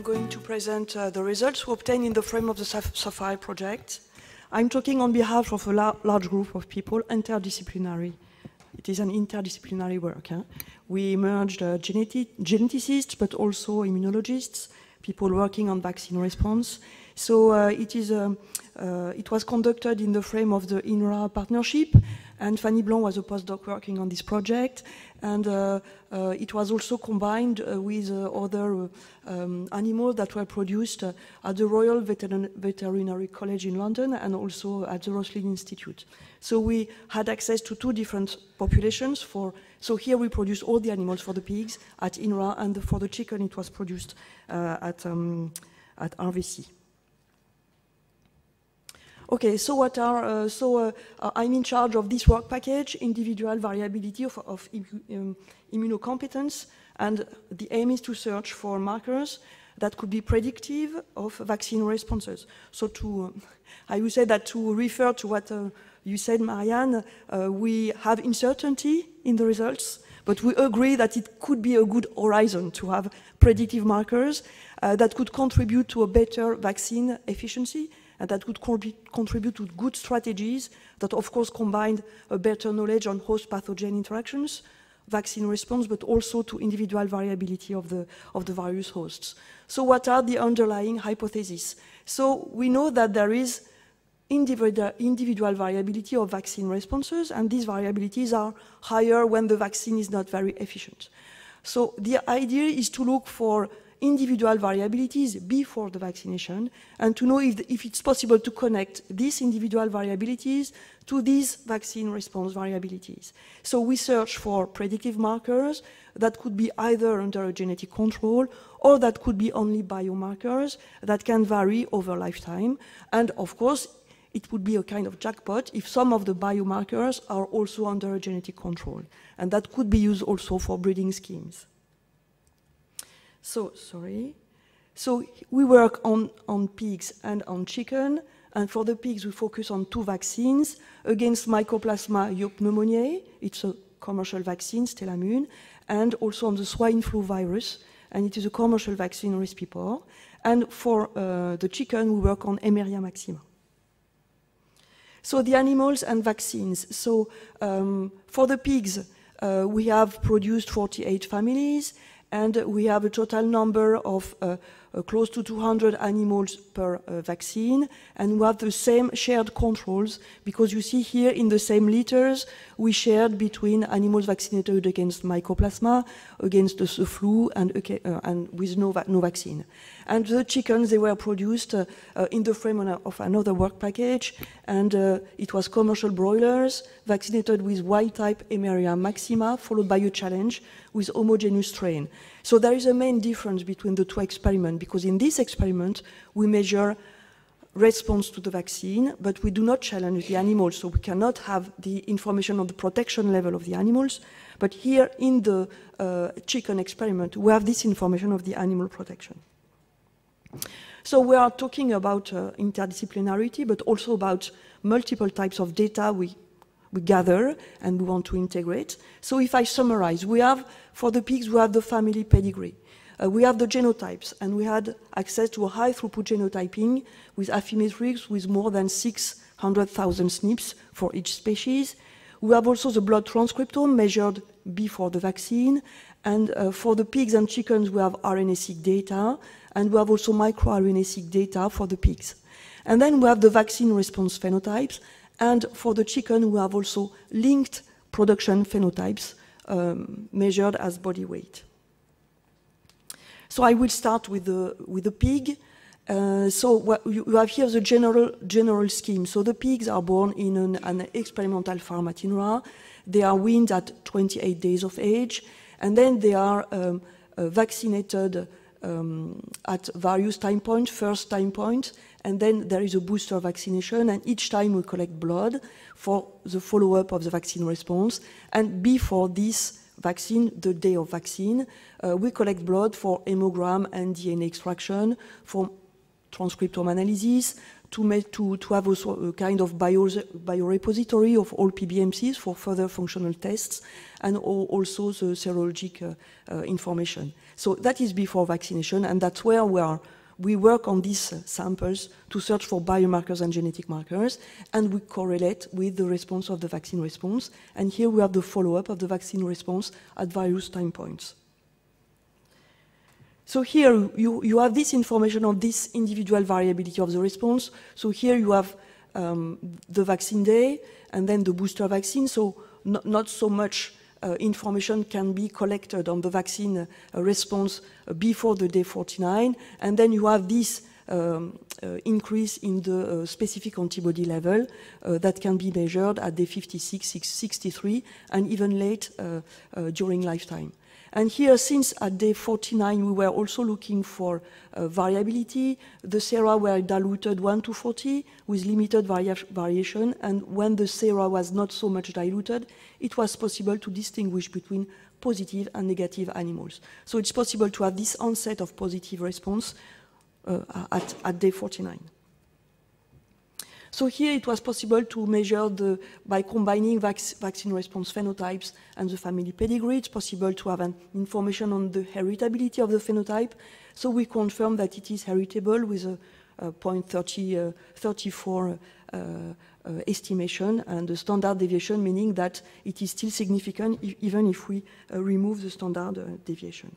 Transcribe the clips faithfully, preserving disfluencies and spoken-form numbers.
going to present uh, the results we obtained in the frame of the SAPHIRE project. I'm talking on behalf of a la large group of people, interdisciplinary. It is an interdisciplinary work. Huh? We merged uh, genetic geneticists, but also immunologists, people working on vaccine response. So uh, it, is, um, uh, it was conducted in the frame of the INRA partnership, and Fanny Blanc was a postdoc working on this project, and uh, uh, it was also combined uh, with uh, other uh, um, animals that were produced uh, at the Royal Veterin Veterinary College in London and also at the Roslin Institute. So we had access to two different populations. For, so here we produced all the animals for the pigs at INRA, and the, for the chicken it was produced uh, at, um, at R V C. Okay, so what are, uh, so uh, uh, I'm in charge of this work package, individual variability of, of um, immunocompetence, and the aim is to search for markers that could be predictive of vaccine responses. So to, uh, I would say that to refer to what uh, you said, Marianne, uh, we have uncertainty in the results, but we agree that it could be a good horizon to have predictive markers uh, that could contribute to a better vaccine efficiency, and that could contribute to good strategies that, of course, combine a better knowledge on host pathogen interactions, vaccine response, but also to individual variability of the, of the various hosts. So what are the underlying hypotheses? So we know that there is individual, individual variability of vaccine responses, and these variabilities are higher when the vaccine is not very efficient. So the idea is to look for individual variabilities before the vaccination, and to know if, the, if it's possible to connect these individual variabilities to these vaccine response variabilities. So we search for predictive markers that could be either under a genetic control or that could be only biomarkers that can vary over lifetime. And of course, it would be a kind of jackpot if some of the biomarkers are also under a genetic control. And that could be used also for breeding schemes. So, sorry. So we work on, on pigs and on chicken, and for the pigs we focus on two vaccines against Mycoplasma pneumoniae, it's a commercial vaccine, Stellamune, and also on the swine flu virus, and it is a commercial vaccine, Rispipor. And for uh, the chicken we work on Emeria maxima. So the animals and vaccines. So um, for the pigs uh, we have produced forty-eight families, and we have a total number of uh, uh, close to two hundred animals per uh, vaccine, and we have the same shared controls, because you see here in the same liters we shared between animals vaccinated against Mycoplasma, against the flu, and, uh, and with no, va no vaccine. And the chickens, they were produced uh, uh, in the frame of another work package, and uh, it was commercial broilers vaccinated with wild-type Emeria maxima, followed by a challenge with homogeneous strain. So there is a main difference between the two experiments, because in this experiment we measure response to the vaccine, but we do not challenge the animals, so we cannot have the information on the protection level of the animals. But here in the uh, chicken experiment, we have this information of the animal protection. So we are talking about uh, interdisciplinarity, but also about multiple types of data we, we gather and we want to integrate. So if I summarize, we have, for the pigs, we have the family pedigree. Uh, we have the genotypes, and we had access to a high throughput genotyping with Affymetrix with more than six hundred thousand S N Ps for each species. We have also the blood transcriptome measured before the vaccine, and uh, for the pigs and chickens we have R N A-seq data, and we have also microRNA-seq R N A data for the pigs. And then we have the vaccine response phenotypes, and for the chicken we have also linked production phenotypes um, measured as body weight. So I will start with the, with the pig. Uh, so what you have here the general, general scheme. So the pigs are born in an, an experimental farm at INRA. They are weaned at twenty-eight days of age, and then they are um, uh, vaccinated um, at various time points, first time point, and then there is a booster vaccination, and each time we collect blood for the follow-up of the vaccine response. And before this vaccine, the day of vaccine, uh, we collect blood for hemogram and D N A extraction, for transcriptome analysis, to, make, to, to have also a kind of bio, biorepository of all P B M Cs for further functional tests, and also the serologic uh, uh, information. So that is before vaccination, and that's where we are. We work on these uh, samples to search for biomarkers and genetic markers, and we correlate with the response of the vaccine response. And here we have the follow-up of the vaccine response at various time points. So here you, you have this information on this individual variability of the response. So here you have um, the vaccine day and then the booster vaccine. So not, not so much uh, information can be collected on the vaccine uh, response uh, before the day forty-nine. And then you have this um, uh, increase in the uh, specific antibody level uh, that can be measured at day fifty-six, sixty-three, and even late uh, uh, during lifetime. And here, since at day forty-nine, we were also looking for uh, variability, the sera were diluted one to forty with limited varia variation, and when the sera was not so much diluted, it was possible to distinguish between positive and negative animals. So it's possible to have this onset of positive response uh, at, at day forty-nine. So here it was possible to measure the, by combining vac vaccine response phenotypes and the family pedigree, it's possible to have an information on the heritability of the phenotype. So we confirm that it is heritable with a, a zero point three four uh, uh, estimation, and the standard deviation, meaning that it is still significant if, even if we uh, remove the standard uh, deviation.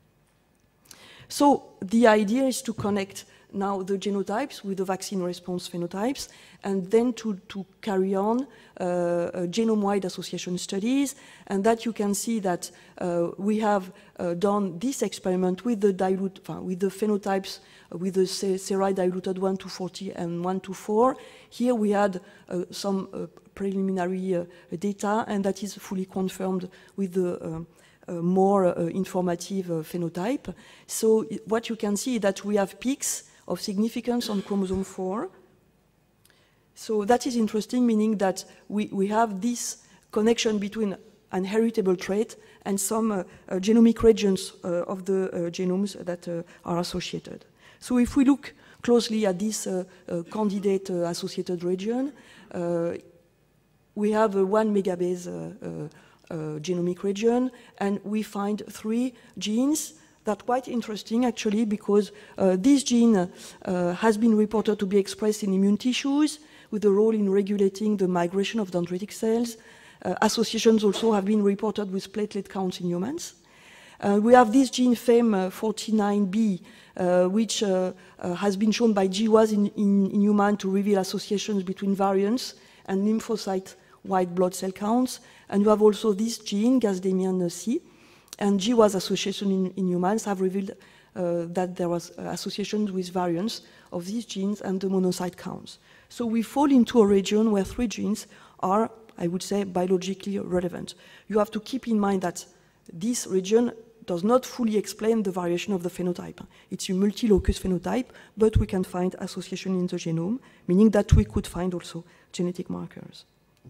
So the idea is to connect now the genotypes with the vaccine response phenotypes, and then to, to carry on uh, uh, genome-wide association studies, and that you can see that uh, we have uh, done this experiment with the dilute, uh, with the phenotypes, uh, with the seri diluted one to forty and one to four. Here we had uh, some uh, preliminary uh, data, and that is fully confirmed with the uh, uh, more uh, informative uh, phenotype. So what you can see is that we have peaks of significance on chromosome four. So that is interesting, meaning that we, we have this connection between an heritable trait and some uh, uh, genomic regions uh, of the uh, genomes that uh, are associated. So if we look closely at this uh, uh, candidate uh, associated region, uh, we have a one megabase uh, uh, uh, genomic region, and we find three genes. That's quite interesting, actually, because uh, this gene uh, has been reported to be expressed in immune tissues with a role in regulating the migration of dendritic cells. Uh, associations also have been reported with platelet counts in humans. Uh, we have this gene F E M forty-nine B, uh, which uh, uh, has been shown by G W A S in, in, in human to reveal associations between variants and lymphocyte white blood cell counts. And you have also this gene, Gasdemian C, and G W A S association in, in humans have revealed uh, that there was uh, associations with variants of these genes and the monocyte counts. So we fall into a region where three genes are, I would say, biologically relevant. You have to keep in mind that this region does not fully explain the variation of the phenotype. It's a multi-locus phenotype, but we can find association in the genome, meaning that we could find also genetic markers.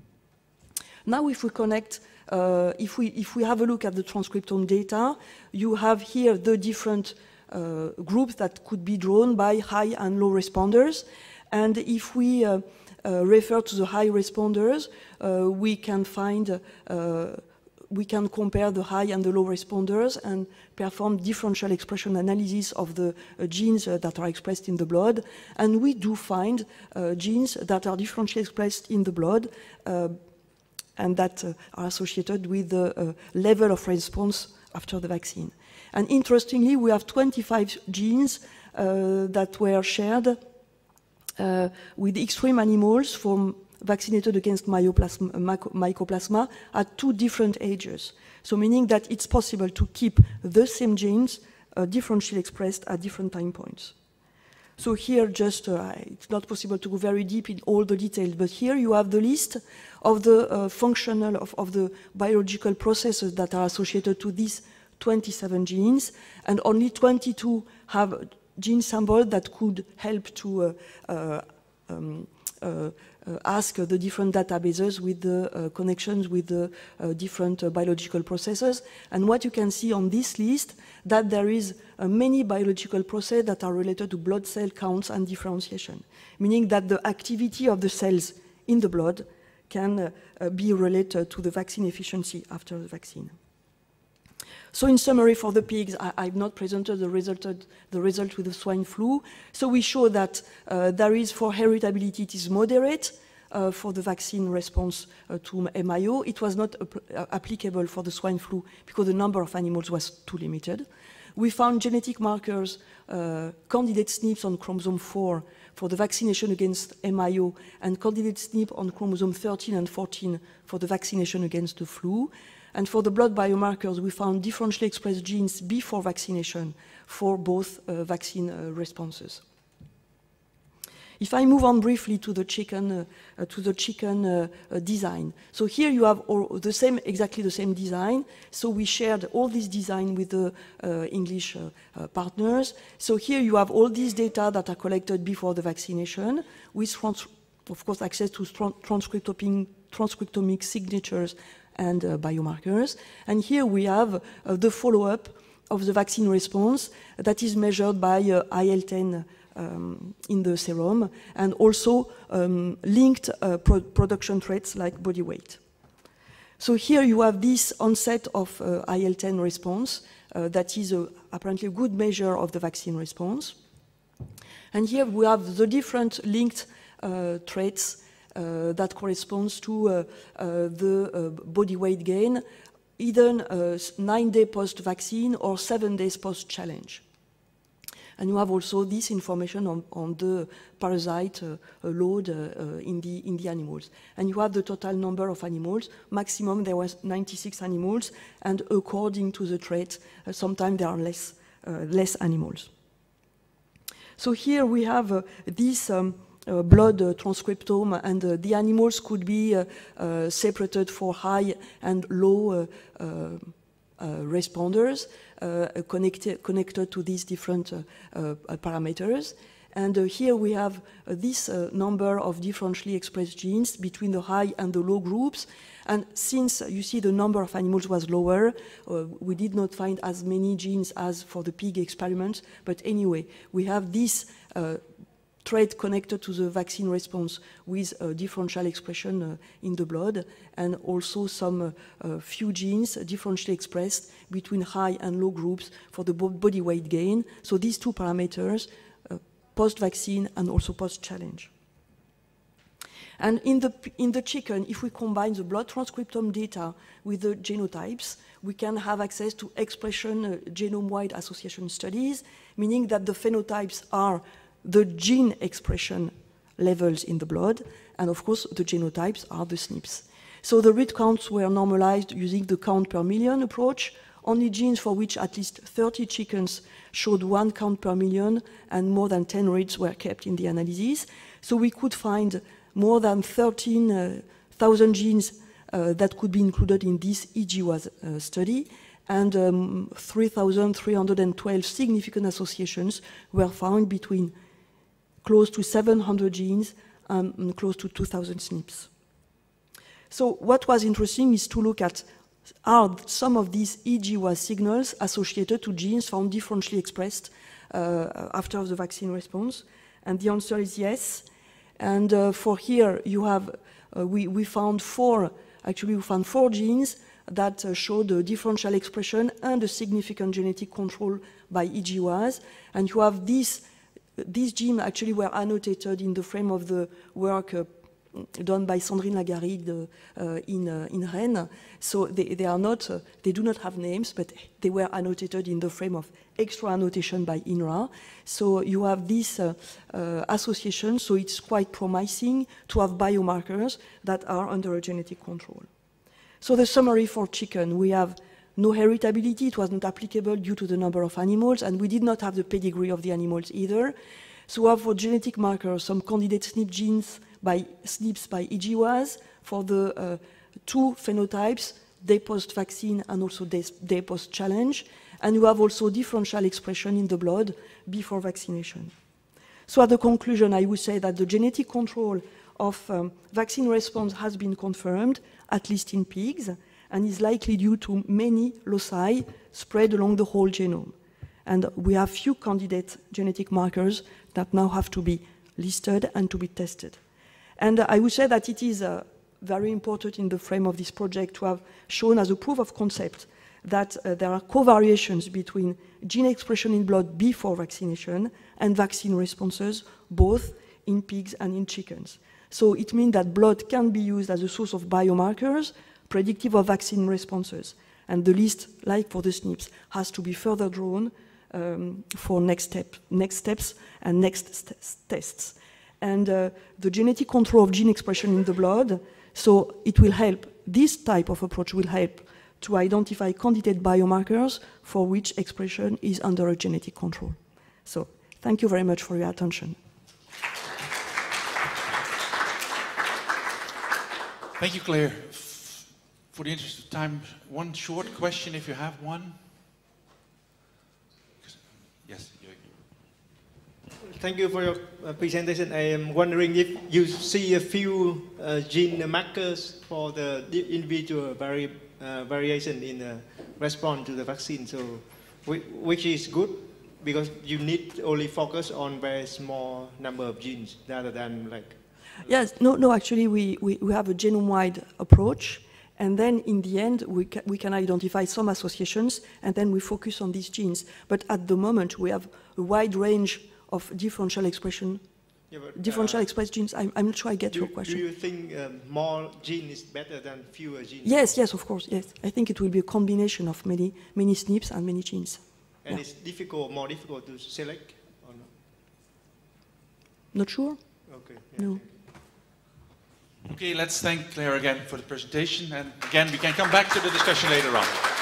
Now if we connect Uh, if, we, if we have a look at the transcriptome data, you have here the different uh, groups that could be drawn by high and low responders. And if we uh, uh, refer to the high responders, uh, we can find, uh, we can compare the high and the low responders and perform differential expression analysis of the uh, genes uh, that are expressed in the blood. And we do find uh, genes that are differentially expressed in the blood uh, and that uh, are associated with the uh, level of response after the vaccine. And interestingly, we have twenty-five genes uh, that were shared uh, with extreme animals from vaccinated against myoplasma, mycoplasma at two different ages. So meaning that it's possible to keep the same genes uh, differentially expressed at different time points. So here, just uh, it's not possible to go very deep in all the details, but here you have the list of the uh, functional, of, of the biological processes that are associated to these twenty-seven genes, and only twenty-two have gene samples that could help to uh, uh, um, uh, uh, ask the different databases with the uh, connections with the uh, different uh, biological processes. And what you can see on this list, that there is uh, many biological processes that are related to blood cell counts and differentiation, meaning that the activity of the cells in the blood can uh, uh, be related to the vaccine efficiency after the vaccine. So in summary for the pigs, I, I've not presented the result, the result with the swine flu. So we show that uh, there is, for heritability, it is moderate uh, for the vaccine response uh, to M I O. It was not uh, applicable for the swine flu because the number of animals was too limited. We found genetic markers, uh, candidate S N Ps on chromosome four for the vaccination against M I O, and candidate S N P on chromosome thirteen and fourteen for the vaccination against the flu. And for the blood biomarkers, we found differentially expressed genes before vaccination for both uh, vaccine uh, responses. If I move on briefly to the chicken, uh, uh, to the chicken uh, uh, design. So here you have all the same, exactly the same design. So we shared all this design with the uh, English uh, uh, partners. So here you have all these data that are collected before the vaccination, with, of course, access to transcriptomic, transcriptomic signatures and uh, biomarkers. And here we have uh, the follow-up of the vaccine response that is measured by uh, I L ten um, in the serum, and also um, linked uh, pro production traits like body weight. So here you have this onset of uh, I L ten response uh, that is a, apparently a good measure of the vaccine response. And here we have the different linked uh, traits Uh, that corresponds to uh, uh, the uh, body weight gain, either uh, nine day post-vaccine or seven days post-challenge. And you have also this information on, on the parasite uh, load uh, uh, in, the, in the animals. And you have the total number of animals. Maximum there was ninety-six animals, and according to the trait, uh, sometimes there are less, uh, less animals. So here we have uh, this um, Uh, blood uh, transcriptome, and uh, the animals could be uh, uh, separated for high and low uh, uh, uh, responders uh, connected, connected to these different uh, uh, parameters. And uh, here we have uh, this uh, number of differentially expressed genes between the high and the low groups. And since uh, you see the number of animals was lower, uh, we did not find as many genes as for the pig experiment. But anyway, we have this uh, trait connected to the vaccine response with uh, differential expression uh, in the blood, and also some uh, uh, few genes differentially expressed between high and low groups for the body weight gain. So these two parameters, uh, post-vaccine and also post-challenge. And in the, in the chicken, if we combine the blood transcriptome data with the genotypes, we can have access to expression uh, genome-wide association studies, meaning that the phenotypes are the gene expression levels in the blood, and of course the genotypes are the S N Ps. So the read counts were normalized using the count per million approach. Only genes for which at least thirty chickens showed one count per million, and more than ten reads were kept in the analysis. So we could find more than thirteen thousand genes uh, that could be included in this E G W A S uh, study, and um, three thousand three hundred twelve significant associations were found between close to seven hundred genes and close to two thousand S N Ps. So what was interesting is to look at, are some of these E G W A S signals associated to genes found differentially expressed uh, after the vaccine response? And the answer is yes. And uh, for here, you have, uh, we, we found four, actually we found four genes that uh, showed a differential expression and a significant genetic control by E G W A S. And you have these, these genes actually were annotated in the frame of the work uh, done by Sandrine Lagarrigue uh, in, uh, in Rennes. So they, they are not, uh, they do not have names, but they were annotated in the frame of extra annotation by I N R A. So you have this uh, uh, association, so it's quite promising to have biomarkers that are under a genetic control. So the summary for chicken, we have no heritability, it was not applicable due to the number of animals, and we did not have the pedigree of the animals either. So we have for genetic markers some candidate S N P genes by S N Ps by E G W A S for the uh, two phenotypes, day post-vaccine and also day, day post-challenge. And you have also differential expression in the blood before vaccination. So at the conclusion, I would say that the genetic control of um, vaccine response has been confirmed, at least in pigs, and is likely due to many loci spread along the whole genome. And we have few candidate genetic markers that now have to be listed and to be tested. And uh, I would say that it is uh, very important in the frame of this project to have shown as a proof of concept that uh, there are covariations between gene expression in blood before vaccination and vaccine responses, both in pigs and in chickens. So it means that blood can be used as a source of biomarkers predictive of vaccine responses. And the list, like for the S N Ps, has to be further drawn um, for next, step, next steps and next st tests. And uh, the genetic control of gene expression in the blood, so it will help, this type of approach will help to identify candidate biomarkers for which expression is under a genetic control. So thank you very much for your attention. Thank you, Claire. For the interest of time, one short question if you have one. Yes. Thank you for your uh, presentation. I am wondering if you see a few uh, gene markers for the individual vari uh, variation in uh, response to the vaccine. So, which is good because you need only focus on very small number of genes rather than like. Yes. No. No. Actually, we we, we have a genome-wide approach. And then, in the end, we, ca we can identify some associations, and then we focus on these genes. But at the moment, we have a wide range of differential expression, yeah, but, differential uh, expressed genes. I'm, I'm not sure I get do, your question. Do you think um, more genes is better than fewer genes? Yes, yes, of course, yes. I think it will be a combination of many, many S N Ps and many genes. And yeah. it's difficult, more difficult to select, or not? Not sure? Okay. Yeah, no. Okay, let's thank Claire again for the presentation, and again, we can come back to the discussion later on.